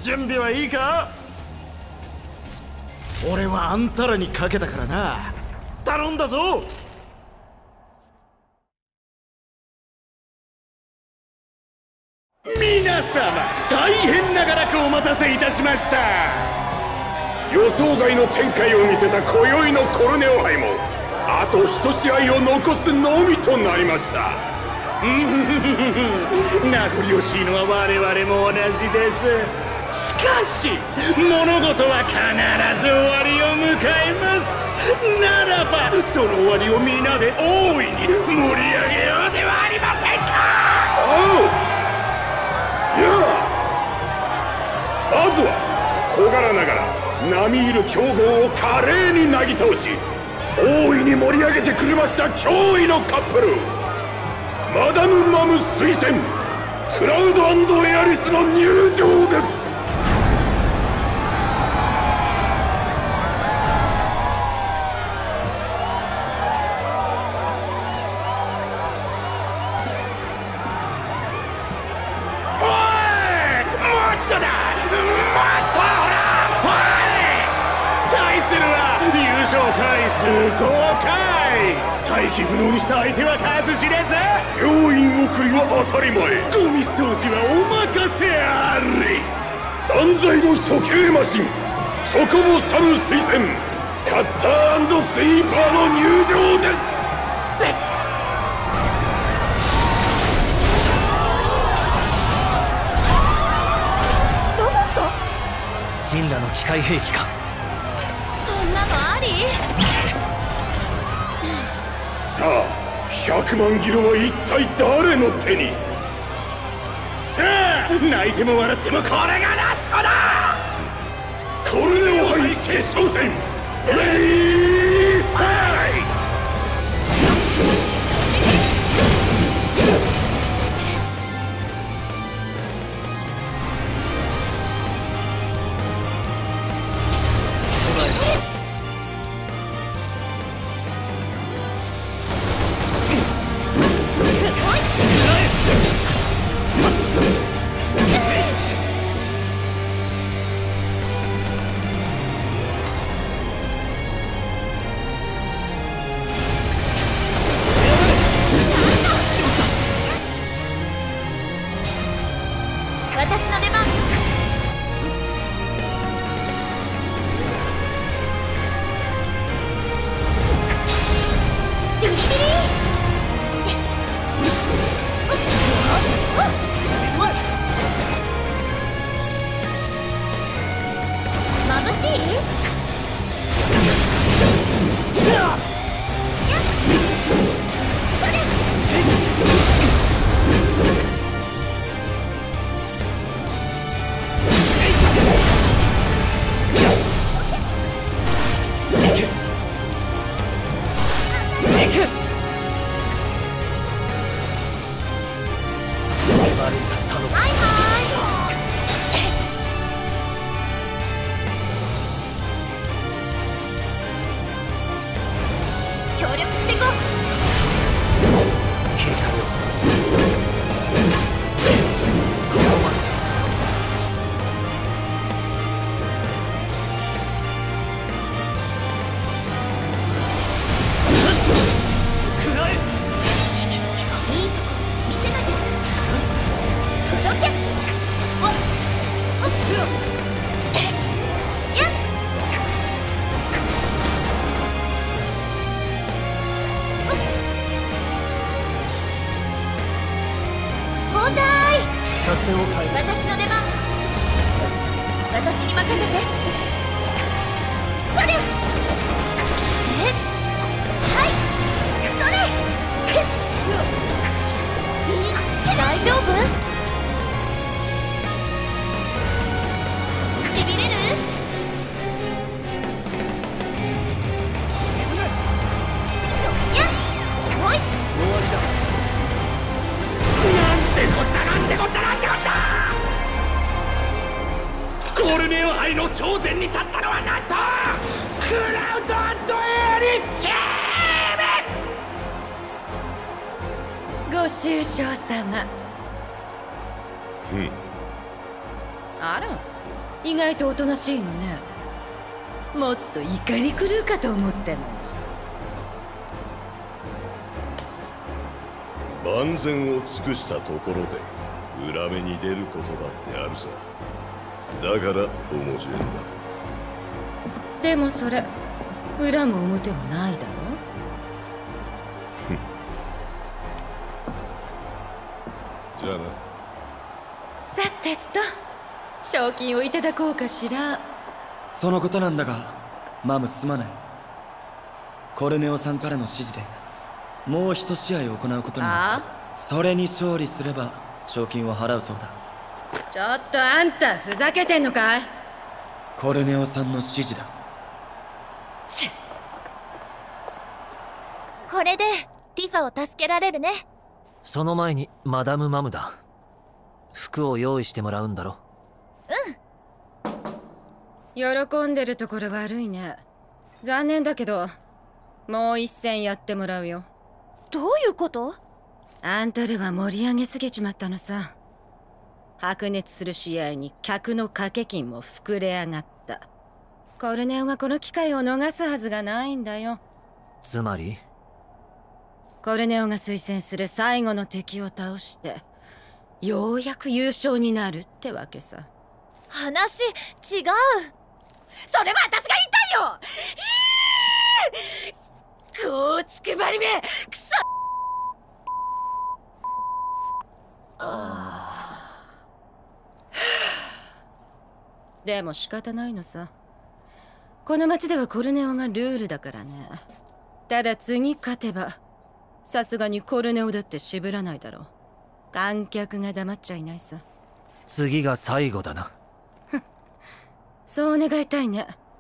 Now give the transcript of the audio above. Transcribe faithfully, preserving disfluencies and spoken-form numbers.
準備はいいか？俺はあんたらにかけたからな。頼んだぞ。 皆様、大変長らくお待たせいたしました。予想外の展開を見せた今宵のコルネオ杯もあと一試合を残すのみとなりました。名残惜しいのは我々も同じです。しかし物事は必ず終わりを迎えます。ならばその終わりを皆で大いに盛り上げようではありませんか。おう、いやまずは小柄ながら並みいる強豪を華麗になぎ倒し大いに盛り上げてくれました驚異のカップル、マダム・マム推薦クラウド&エアリスの入場です。豪快！再起不能にした相手は数知れず、病院送りは当たり前、ゴミ掃除はお任せあれ。断罪の処刑マシンチョコボサム推薦カッター&スイーパーの入場です。 ロボット？ 神羅の機械兵器か。 そんなのあり？ さあひゃくまんギロは一体誰の手に。さあ泣いても笑ってもこれがラストだ。コルネオ杯決勝戦レイファイ。 私の出番。ビリビリ眩しい？協力していこう。 警戒を。 いいとこ見せなきゃ。届け。おっおっやっ。交代。 作戦を変える。 私の出番。私に任せて。それ。えはいそれ。大丈夫？しびれる？やっほい。 終わりだ。 なんてこったなんてこったなんてこった。コルネオ杯の頂点に立ったのはなんとクラウド&エアリスチーム。 ご愁傷様。 ふん、 あら、意外とおとなしいのね。もっと怒り狂うかと思ったのに。 万全を尽くしたところで裏目に出ることだってあるさ。だから面白いんだ。 でもそれ裏も表もないだろ。 じゃあな。 さてと、賞金をいただこうかしら。 そのことなんだが、マムすまない。コルネオさんからの指示でもう一試合行うことになった。それに勝利すれば賞金を払うそうだ。 ちょっとあんたふざけてんのかい？ コルネオさんの指示だ。 これでティファを助けられるね。 その前にマダム・マムだ。服を用意してもらうんだろ。 うん。喜んでるところ悪いね。残念だけどもう一戦やってもらうよ。 どういうこと？ あんたでは盛り上げすぎちまったのさ。白熱する試合に客の掛け金も膨れ上がった。コルネオがこの機会を逃すはずがないんだよ。 つまりコルネオが推薦する最後の敵を倒してようやく優勝になるってわけさ。 話違う。 それは私が言いたいよ。ひーこうつくばりめくそ。でも仕方ないのさ。この町ではコルネオがルールだからね。ただ次勝てばさすがにコルネオだって渋らないだろう。観客が黙っちゃいないさ。 次が最後だな。 そう願いたいね。